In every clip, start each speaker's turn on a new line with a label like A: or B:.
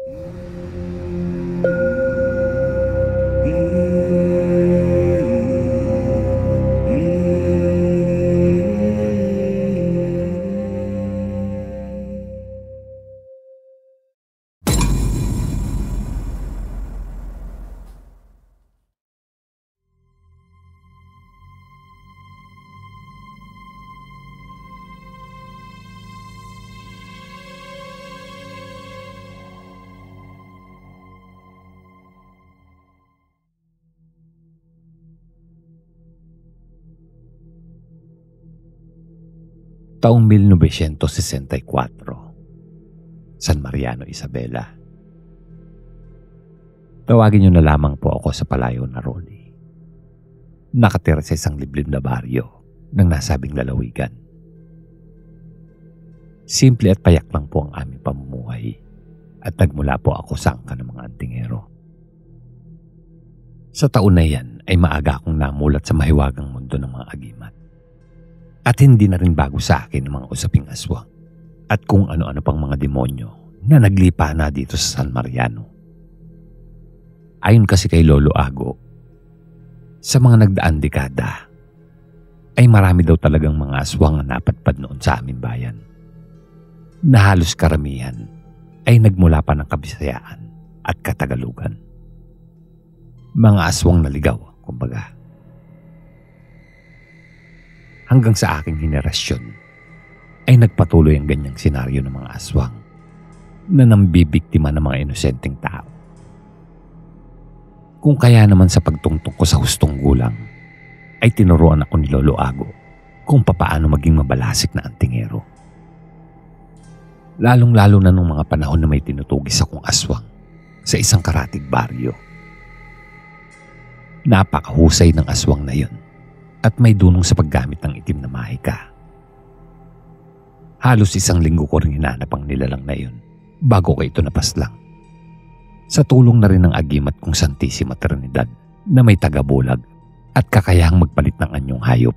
A: Taong 1964, San Mariano, Isabela. Tawagin niyo na lamang po ako sa palayo na Rolly. Nakatira sa isang liblib na baryo ng nasabing lalawigan. Simple at payak lang po ang aming pamumuhay at nagmula po ako sa angka ng mga antingero. Sa taon na yan ay maaga akong namulat sa mahiwagang mundo ng mga agimat. At hindi na rin bago sa akin ang mga usaping aswang at kung ano-ano pang mga demonyo na naglipa na dito sa San Mariano. Ayon kasi kay Lolo Ago, sa mga nagdaang dekada ay marami daw talagang mga aswang na napadpad noon sa aming bayan. Na halos karamihan ay nagmula pa ng Kabisayaan at Katagalugan. Mga aswang naligaw, kumbaga. Hanggang sa aking henerasyon ay nagpatuloy ang ganyang senaryo ng mga aswang na nambibiktima ng mga inosenteng tao. Kung kaya naman sa pagtungtong ko sa hustong gulang ay tinuruan ako ni Lolo Ago kung papaano maging mabalasik na antingero. Lalong-lalo na nung mga panahon na may tinutugis akong aswang sa isang karatig baryo. Napakahusay ng aswang na yun at may dunong sa paggamit ng itim na mahika. Halos isang linggo ko rin hinanap ang nilalang na yun bago ko ito napaslang. Sa tulong na rin ng agimat kong Santissima Trinidad na may tagabulag at kakayahang magpalit ng anyong hayop.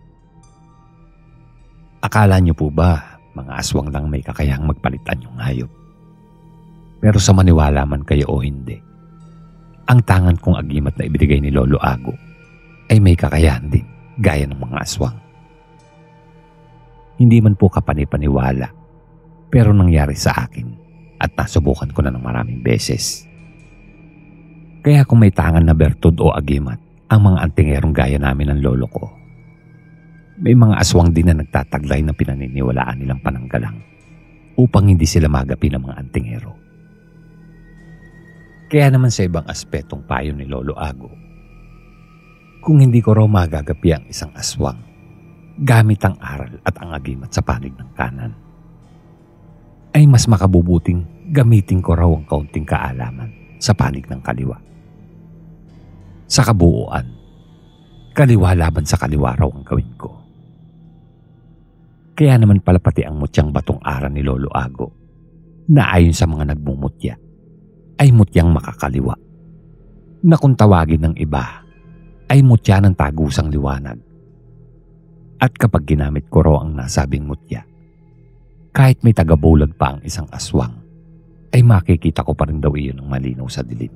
A: Akala niyo po ba mga aswang lang may kakayahang magpalit anyong hayop? Pero sa maniwala man kayo o hindi, ang tangan kong agimat na ibinigay ni Lolo Ago ay may kakayahan din gaya ng mga aswang. Hindi man po kapanipaniwala pero nangyari sa akin at nasubukan ko na ng maraming beses. Kaya kung may tangan na bertud o agimat ang mga antingerong gaya namin ng lolo ko, may mga aswang din na nagtataglay ng pinaniniwalaan nilang pananggalang upang hindi sila magapi ng mga antingero. Kaya naman sa ibang aspetong payo ni Lolo Ago, kung hindi ko raw magagapi ang isang aswang gamit ang aral at ang agimat sa panig ng kanan, ay mas makabubuting gamitin ko raw ang kaunting kaalaman sa panig ng kaliwa. Sa kabuuan, kaliwa laban sa kaliwa raw ang gawin ko. Kaya naman pala pati ang mutyang batong aral ni Lolo Ago na ayon sa mga nagmumutya ay mutyang makakaliwa na kung tawagin ng iba ay mutya ng tagusang liwanag. At kapag ginamit ko raw ang nasabing mutya, kahit may tagabulag pa ang isang aswang, ay makikita ko pa rin daw iyon ng malinaw sa dilim.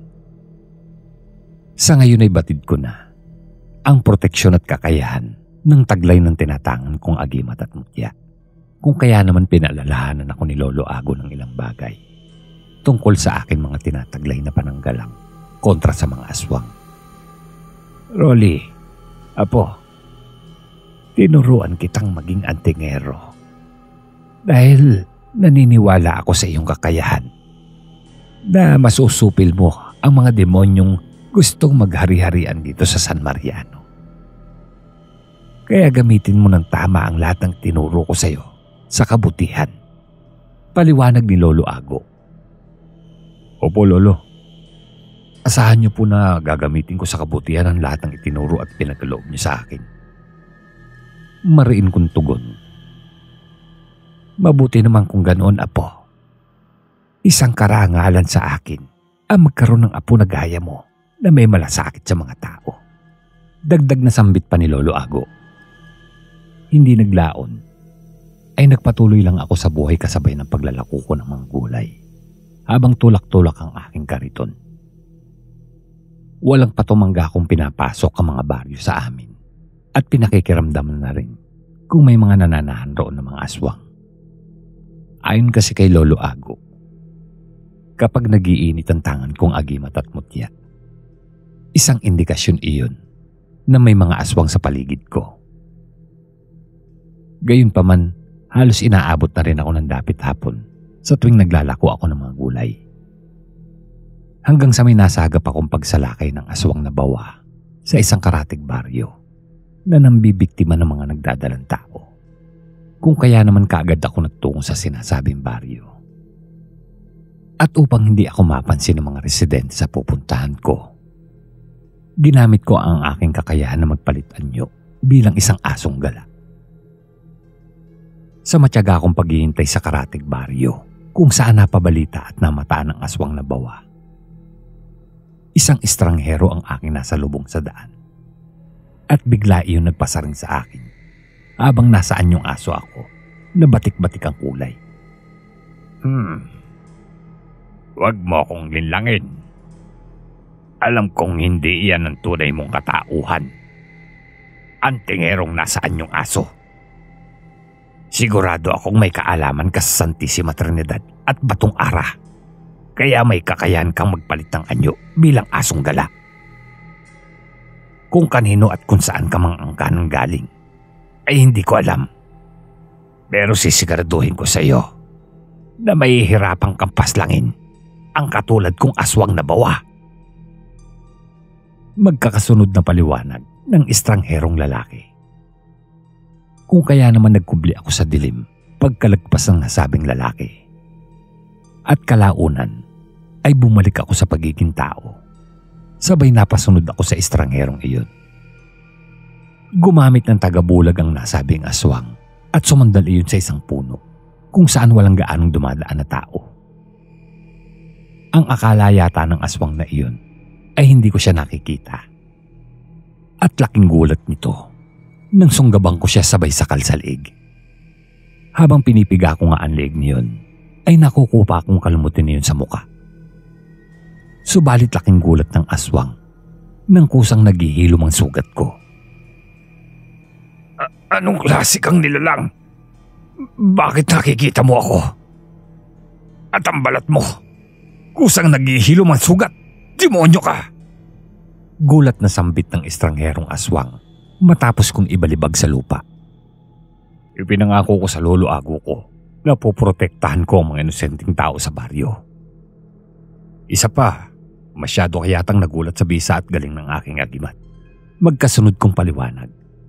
A: Sa ngayon ay batid ko na ang proteksyon at kakayahan ng taglay ng tinatangan kong agimat at mutya. Kung kaya naman pinaalalahanan ako ni Lolo Ago ng ilang bagay tungkol sa akin mga tinataglay na pananggalang kontra sa mga aswang. Rolly, apo, tinuruan kitang maging antingero dahil naniniwala ako sa iyong kakayahan na masusupil mo ang mga demonyong gustong maghari-harian dito sa San Mariano. Kaya gamitin mo ng tama ang lahat ng tinuro ko sa iyo sa kabutihan. Paliwanag ni Lolo Ago. Opo, Lolo. Asahan niyo po na gagamitin ko sa kabutihan ang lahat ng itinuro at pinagkaloob niyo sa akin. Mariin kong tugon. Mabuti naman kung ganoon, apo. Isang karangalan sa akin ang magkaroon ng apo na gaya mo na may malasakit sa mga tao. Dagdag na sambit pa ni Lolo Ago. Hindi naglaon ay nagpatuloy lang ako sa buhay kasabay ng paglalako ko ng mga gulay. habang tulak-tulak ang aking kariton. Walang patumangga kung pinapasok ang mga baryo sa amin at pinakikiramdaman na rin kung may mga nananahan roon ng mga aswang. Ayon kasi kay Lolo Ago, kapag nagiinit ang tangan kong agimat at mutya, isang indikasyon iyon na may mga aswang sa paligid ko. Gayunpaman, halos inaabot na rin ako ng dapit hapon sa tuwing naglalako ako ng mga gulay. Hanggang sa may nasagap akong pagsalakay ng aswang na bawa sa isang karatig baryo na nambibiktima ng mga nagdadalang tao. Kung kaya naman kaagad ako nagtungo sa sinasabing baryo. At upang hindi ako mapansin ng mga residente sa pupuntahan ko, ginamit ko ang aking kakayahan na magpalit anyo bilang isang asong gala. Sa matyaga akong paghihintay sa karatig baryo kung saan napabalita at namataan ang aswang na bawa, isang estranghero ang aking nasa lubong sa daan. At bigla iyon nagpasaring sa akin habang nasa anyong aso ako na batik-batik ang kulay. Huwag mo akong linlangin. Alam kong hindi iyan ang tunay mong katauhan. Ang tingerong nasa anyong aso. Sigurado akong may kaalaman ka sa Santissima Trinidad at Batong Ara. Kaya may kakayahan kang magpalit ng anyo bilang asong gala. Kung kanino at kung saan ka mang angkanang galing, ay hindi ko alam. Pero sisiguraduhin ko sa iyo na mahihirapang kang paslangin ang katulad kong aswang na bawa. Magkakasunod na paliwanag ng estrangherong lalaki. Kung kaya naman nagkubli ako sa dilim pagkalagpas ng nasabing lalaki. At kalaunan ay bumalik ako sa pagiging tao. Sabay napasunod ako sa estrangherong iyon. Gumamit ng tagabulag ang nasabing aswang at sumandal iyon sa isang puno kung saan walang gaanong dumadaan na tao. Ang akala yata ng aswang na iyon ay hindi ko siya nakikita. At laking gulat nito nang sunggabang ko siya sabay sa kalsalig. Habang pinipiga ko nga ang leeg niyon, ay nakukupa akong kalmutin niyon sa muka. Subalit laking gulat ng aswang nang kusang naghihilom ang sugat ko. Anong klase kang nilalang? Bakit nakikita mo ako? At ang balat mo, kusang naghihilom ang sugat. Demonyo ka! Gulat na sambit ng estrangherong aswang matapos kong ibalibag sa lupa. Ipinangako ko sa Lolo Ago ko na poprotektahan ko ang mga inosenteng tao sa baryo. Isa pa, masyado kayatang nagulat sa bisa at galing ng aking agimat. Magkasunod kong paliwanag.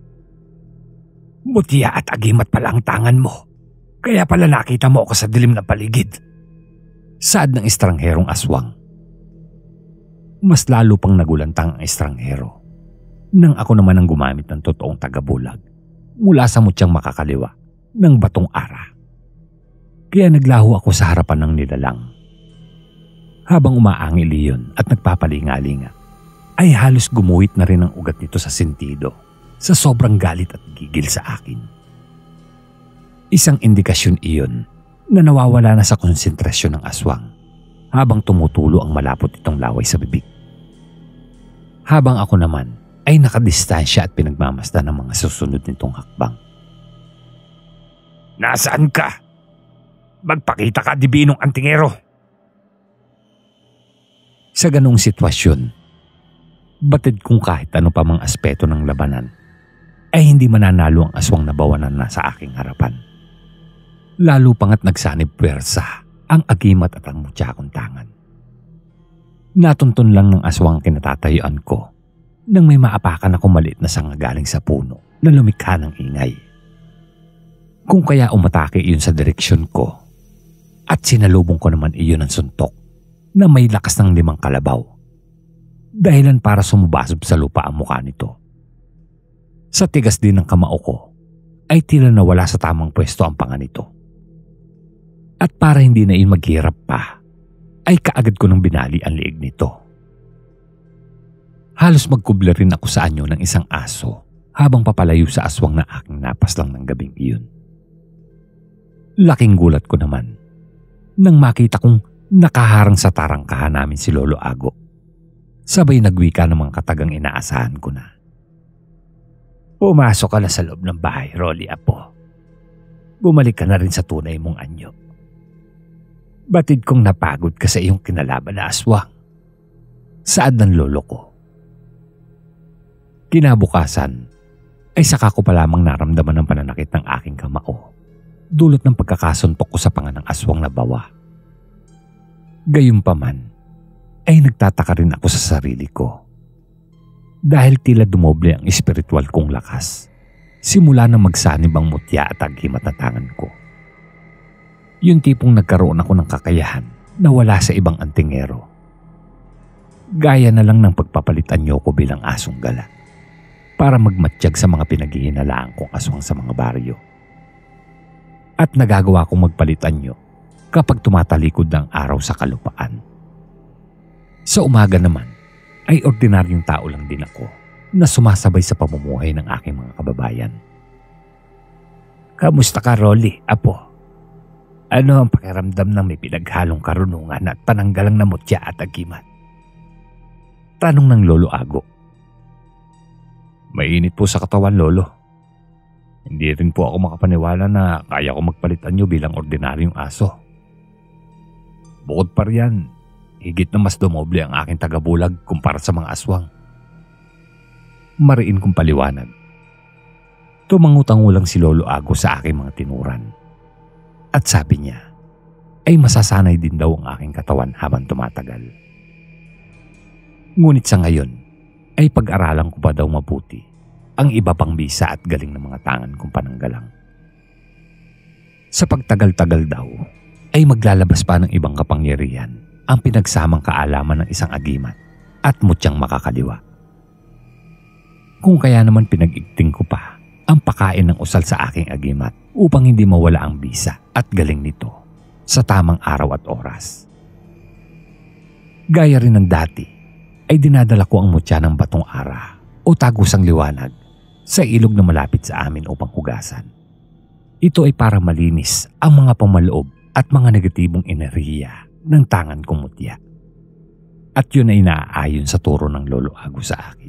A: Mutya at agimat pala ang tangan mo. Kaya pala nakita mo ako sa dilim na paligid. Saad ng estrangherong aswang. Mas lalo pang nagulantang ang estranghero nang ako naman ang gumamit ng totoong tagabulag mula sa mutyang makakaliwa ng Batong Ara. Kaya naglaho ako sa harapan ng nilalang. Habang umaangil iyon at nagpapalinga-linga, ay halos gumuhit na rin ang ugat nito sa sentido sa sobrang galit at gigil sa akin. Isang indikasyon iyon na nawawala na sa konsentrasyon ng aswang habang tumutulo ang malapot itong laway sa bibig. Habang ako naman ay nakadistansya at pinagmamasdan ng mga susunod nitong hakbang. Nasaan ka? Magpakita ka, dibinong antingero! Sa ganong sitwasyon, batid kung kahit ano pa mang aspeto ng labanan, ay hindi mananalo ang aswang na bawanan na sa aking harapan. Lalo pangat nagsanib puwersa ang agimat at ang mutya kong tangan. Natuntun lang ng aswang kinatatayuan ko nang may maapakan ako maliit na sanga galing sa puno na lumikha ng ingay. Kung kaya umatake iyon sa direksyon ko at sinalubong ko naman iyon ng suntok na may lakas ng 5 kalabaw. Dahilan para sumubasob sa lupa ang mukha nito. Sa tigas din ng kamao ko ay tila nawala sa tamang pwesto ang panga nito. At para hindi na iyon maghirap pa, ay kaagad ko nang binali ang leeg nito. Halos magkubla rin ako sa anyo ng isang aso habang papalayo sa aswang na aking napaslang ng gabing iyon. Laking gulat ko naman nang makita kong Nakaharang sa tarangkahan namin si Lolo Ago. Sabay nagwika ng mga katagang inaasahan ko na. Pumasok ka na sa loob ng bahay, Rolly Apo. Bumalik ka na rin sa tunay mong anyo. Batid kong napagod ka sa iyong kinalaban na aswang. Saad ng lolo ko. Kinabukasan ay saka ko pa lamang naramdaman ng pananakit ng aking kamao, dulot ng pagkakasuntok ko sa panga ng aswang na bawa. Gayunpaman ay nagtataka rin ako sa sarili ko. Dahil tila dumoble ang espiritual kong lakas, simula na magsanib ang mutya at aghimat na tangan ko. Yung tipong nagkaroon ako ng kakayahan na wala sa ibang antingero. Gaya na lang ng pagpapalitan niyo ko bilang asong gala para magmatsyag sa mga pinaghihinalaan kong aswang sa mga baryo. At nagagawa kong magpalitan niyo kapag tumatalikod ng araw sa kalupaan. Sa umaga naman ay ordinaryong tao lang din ako na sumasabay sa pamumuhay ng aking mga kababayan. Kamusta ka, Rolly, Apo? Ano ang pakiramdam ng may pinaghalong karunungan at pananggalang na mutya at agimat? Tanong ng Lolo Ago. Mainit po sa katawan, Lolo. Hindi rin po ako makapaniwala na kaya ko magpalitan niyo bilang ordinaryong aso. Bukod pa riyan, higit na mas dumoble ang aking tagabulag kumpara sa mga aswang. Mariin kong paliwanag. Tumangutang-ulang si Lolo Ago sa aking mga tinuran. At sabi niya, ay masasanay din daw ang aking katawan habang tumatagal. Ngunit sa ngayon, ay pag-aralan ko pa daw mabuti ang iba pang bisa at galing ng mga tangan kong pananggalang. Sa pagtagal-tagal daw, ay maglalabas pa ng ibang kapangyarihan ang pinagsamang kaalaman ng isang agimat at mutyang makakaliwa. Kung kaya naman pinag-igting ko pa ang pakain ng usal sa aking agimat upang hindi mawala ang bisa at galing nito sa tamang araw at oras. Gaya rin ng dati, ay dinadala ko ang mutya ng batong ara o tagusang liwanag sa ilog na malapit sa amin upang hugasan. Ito ay para malinis ang mga pamaloob at mga negatibong enerhiya ng tangan kong mutya. At yun ay naaayon sa turo ng Lolo Ago sa akin.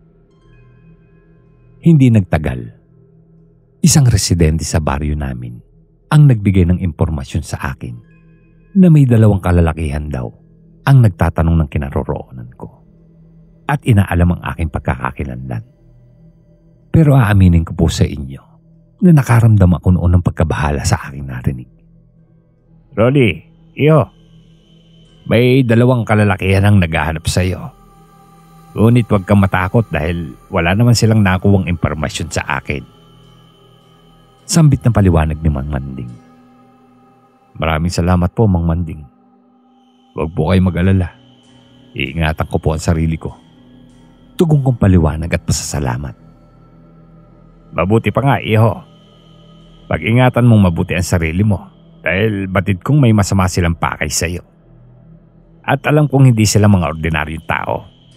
A: Hindi nagtagal, isang residente sa baryo namin ang nagbigay ng impormasyon sa akin na may 2 kalalakihan daw ang nagtatanong ng kinaroroonan ko at inaalam ang aking pagkakakilanlan. Pero aaminin ko po sa inyo na nakaramdam ako noon ng pagkabahala sa aking narinig. Rolly, iyo, may 2 kalalakihan ang naghahanap sa iyo. Ngunit huwag kang matakot dahil wala naman silang nakuwang impormasyon sa akin. Sambit na paliwanag ni Mang Manding. Maraming salamat po, Mang Manding. Huwag po kayo mag-alala. Iingatan ko po ang sarili ko. Tugong kong paliwanag at pasasalamat. Mabuti pa nga, iho. Pag-ingatan mong mabuti ang sarili mo dahil batid kong may masama silang pakay sa iyo. At alam kong hindi sila mga ordinaryong tao.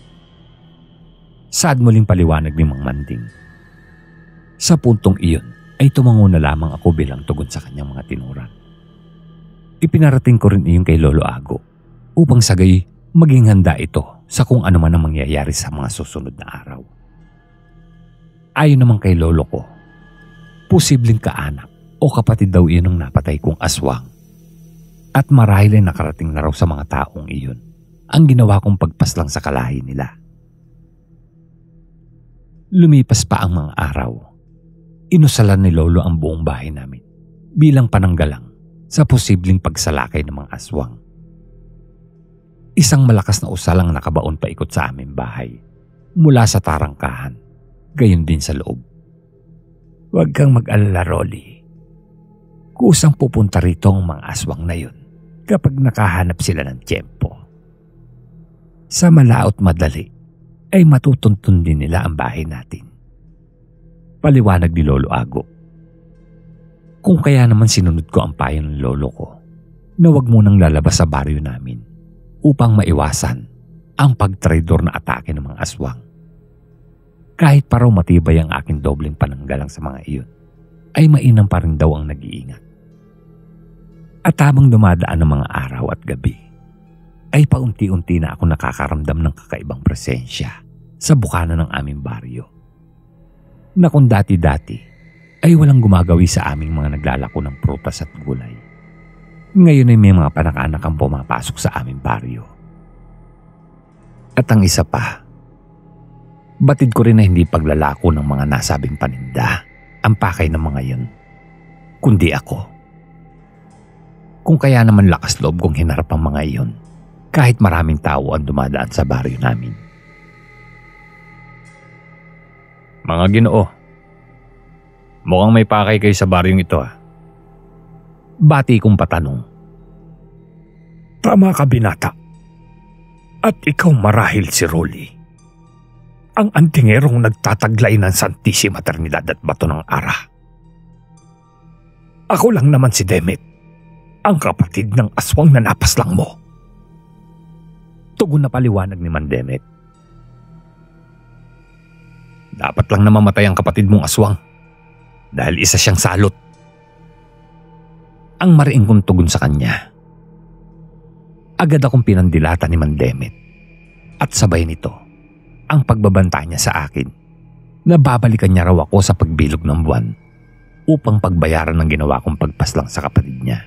A: Saad muling paliwanag ni Mang Manding. Sa puntong iyon ay tumango na lamang ako bilang tugon sa kanyang mga tinuran. Ipinarating ko rin iyon kay Lolo Ago upang sagay maging handa ito sa kung ano man ang mangyayari sa mga susunod na araw. Ayon naman kay Lolo ko, posibleng kaanak o kapatid daw iyon ang napatay kong aswang. At marahil ay nakarating na raw sa mga taong iyon ang ginawa kong pagpaslang sa kalahi nila. Lumipas pa ang mga araw. Inusalan ni Lolo ang buong bahay namin bilang pananggalang sa posibleng pagsalakay ng mga aswang. Isang malakas na usal ang nakabaon paikot sa aming bahay mula sa tarangkahan, gayon din sa loob. Huwag kang mag-alala, Rolly. Kusang pupunta rito ang mga aswang na yun kapag nakahanap sila ng tiyempo. Sa malaot madali ay matutuntun din nila ang bahay natin. Paliwanag ni Lolo Ago. Kung kaya naman sinunod ko ang payo ng lolo ko na huwag munang lalabas sa baryo namin upang maiwasan ang pagtraidor na atake ng mga aswang. Kahit pa raw matibay ang aking dobleng pananggalang sa mga iyon, ay mainam pa rin daw ang nag-iingat. At habang dumadaan ang mga araw at gabi, ay paunti-unti na ako nakakaramdam ng kakaibang presensya sa bukana ng aming baryo. Na kung dati-dati ay walang gumagawi sa aming mga naglalako ng prutas at gulay. Ngayon ay may mga panakanak ang pumapasok sa aming baryo. At ang isa pa, batid ko rin na hindi paglalako ng mga nasabing paninda ang pakay ng mga yun, kundi ako. Kung kaya naman lakas loob kong hinarap ang mga iyon, kahit maraming tao ang dumadaan sa baryo namin. Mga Ginoo, mukhang may pakay kayo sa baryong ito ah. Bati kong patanong.
B: Tama ka, binata. At ikaw marahil si Rolly, ang antingerong nagtataglay ng Santissima Trinidad at Bato ng Ara. Ako lang naman si Demet, ang kapatid ng aswang na napaslang mo.
A: Tugon na paliwanag ni Man Demet. Dapat lang na mamatay ang kapatid mong aswang dahil isa siyang salot. Ang mariing kong tugon sa kanya. Agad akong pinandilata ni Man Demet at sabay nito ang pagbabanta niya sa akin na babalikan niya raw ako sa pagbilog ng buwan upang pagbayaran ng ginawa kong pagpaslang sa kapatid niya.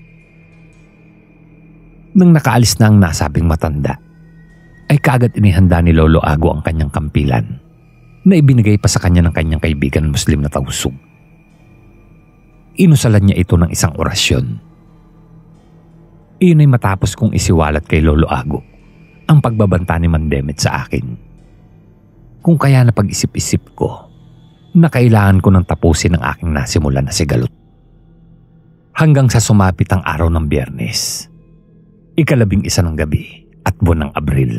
A: Nang nakaalis na ang nasabing matanda, ay kaagad inihanda ni Lolo Ago ang kanyang kampilan na ibinigay pa sa kanya ng kanyang kaibigan Muslim na tausug. Inusalan niya ito ng isang orasyon. Iyon ay matapos kong isiwalat kay Lolo Ago ang pagbabanta ni Man Demet sa akin. Kung kaya napag-isip-isip ko na kailangan ko nang tapusin ang aking nasimulan na sigalot. Hanggang sa sumapit ang araw ng Biyernes, 11 ng gabi at buwan ng Abril.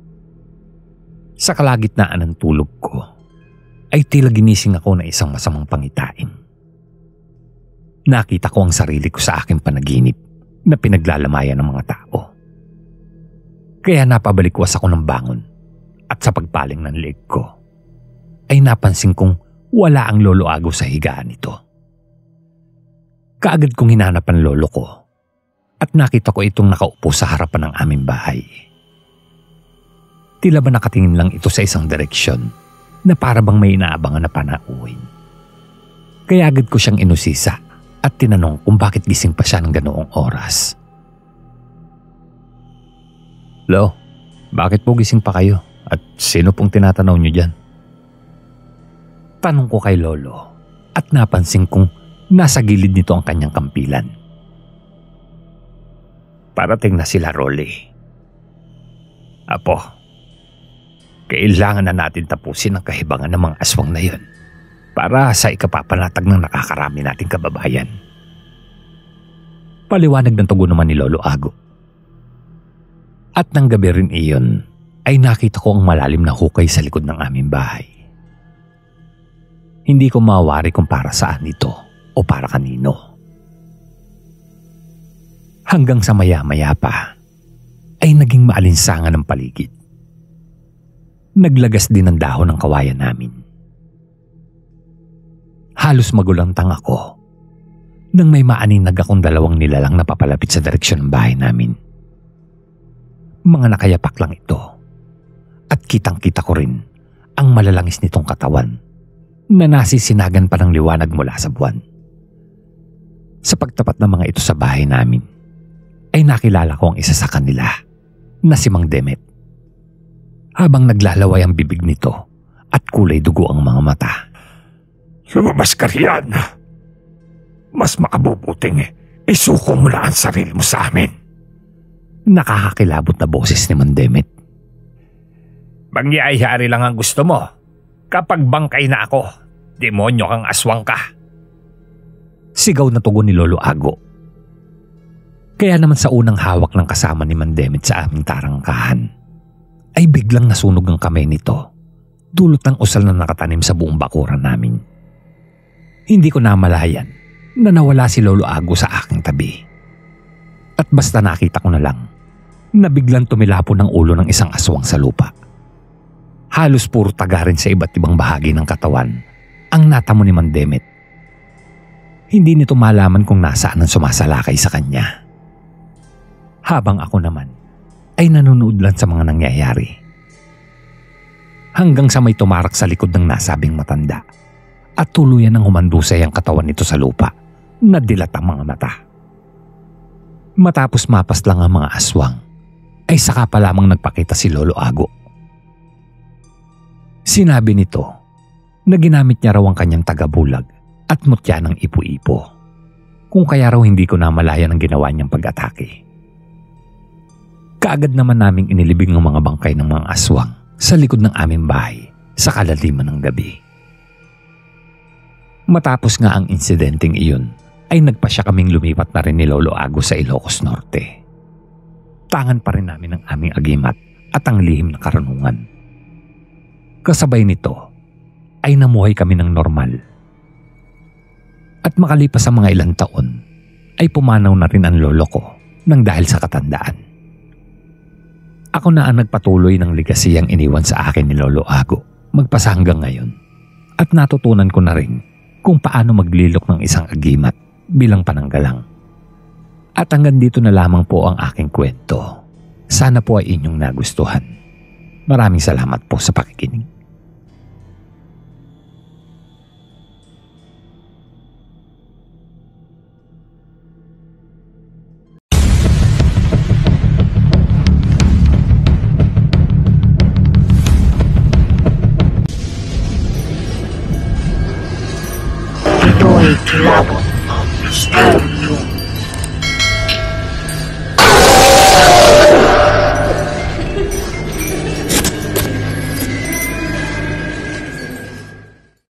A: Sa kalagitnaan ng tulog ko, ay tila ginising ako na isang masamang pangitain. Nakita ko ang sarili ko sa aking panaginip na pinaglalamayan ng mga tao. Kaya napabalik-was ako ng bangon at sa pagpaling ng leeg ko, ay napansin kong wala ang Lolo Ago sa higaan nito. Kaagad kong hinanap ang lolo ko at nakita ko itong nakaupo sa harapan ng aming bahay. Tila ba nakatingin lang ito sa isang direksyon na para bang may inaabangan na panauhin. Kaya agad ko siyang inusisa at tinanong kung bakit gising pa siya ng ganoong oras. Lo, bakit po gising pa kayo? At sino pong tinatanaw niyo dyan? Tanong ko kay Lolo at napansin kong nasa gilid nito ang kanyang kampilan. Parating na sila, Rolly. Apo, kailangan na natin tapusin ang kahibangan ng mga aswang na yun para sa ikapapanatag ng nakakarami nating kababayan. Paliwanag ng tugon naman ni Lolo Ago. At nang gabi rin iyon, ay nakita ko ang malalim na hukay sa likod ng aming bahay. Hindi ko mawari kung para saan ito o para kanino. Hanggang sa maya-maya pa, ay naging maalinsangan ng paligid. Naglagas din ang dahon ng kawayan namin. Halos magulantang ako nang may maaninag akong dalawang nilalang na papalapit sa direksyon ng bahay namin. Mga nakayapak lang ito at kitang-kita ko rin ang malalangis nitong katawan na nasisinagan pa ng liwanag mula sa buwan. Sa pagtapat ng mga ito sa bahay namin, ay nakilala ko ang isa sa kanila na si Mang Demet. Habang naglalaway ang bibig nito at kulay dugo ang mga mata.
B: Lumabas ka riyan. Mas makabubuting isuko mo na ang sarili mo sa amin.
A: Nakakakilabot na boses ni Mang Demet.
B: Mangyayari lang ang gusto mo. Kapag bangkay na ako, demonyo kang aswang ka.
A: Sigaw na tugon ni Lolo Ago. Kaya naman sa unang hawak ng kasama ni Man Demet sa aming tarangkahan, ay biglang nasunog ang kamay nito, dulot ng usal na nakatanim sa buong bakuran namin. Hindi ko namalayan na nawala si Lolo Ago sa aking tabi. At basta nakita ko na lang na biglang tumilapon ng ulo ng isang aswang sa lupa. Halos puro tagarin sa iba't ibang bahagi ng katawan ang natamo ni Man Demet. Hindi nito malaman kung nasaan ang sumasalakay sa kanya. Habang ako naman ay nanonood lang sa mga nangyayari. Hanggang sa may tumarak sa likod ng nasabing matanda at tuluyan ng humandusay ang katawan nito sa lupa na dilat ang mga mata. Matapos mapas lang ang mga aswang, ay saka pa lamang nagpakita si Lolo Ago. Sinabi nito na ginamit niya raw ang kanyang tagabulag at mutya ng ipo-ipo, kung kaya raw hindi ko namalayan ang ginawa niyang pag-atake. Kaagad naman naming inilibing ang mga bangkay ng mga aswang sa likod ng aming bahay sa kalaliman ng gabi. Matapos nga ang insidenteng iyon, ay nagpasya kaming lumipat na rin ni Lolo Ago sa Ilocos Norte. Tangan pa rin namin ang aming agimat at ang lihim na karunungan. Kasabay nito ay namuhay kami ng normal. At makalipas ang mga ilang taon ay pumanaw na rin ang lolo ko nang dahil sa katandaan. Ako na ang nagpatuloy ng legasiyang iniwan sa akin ni Lolo Ago magpasa hanggang ngayon. At natutunan ko na rin kung paano maglilok ng isang agimat bilang pananggalang. At hanggang dito na lamang po ang aking kwento. Sana po ay inyong nagustuhan. Maraming salamat po sa pakikinig.
C: Ito'y kilabot ng misteryo.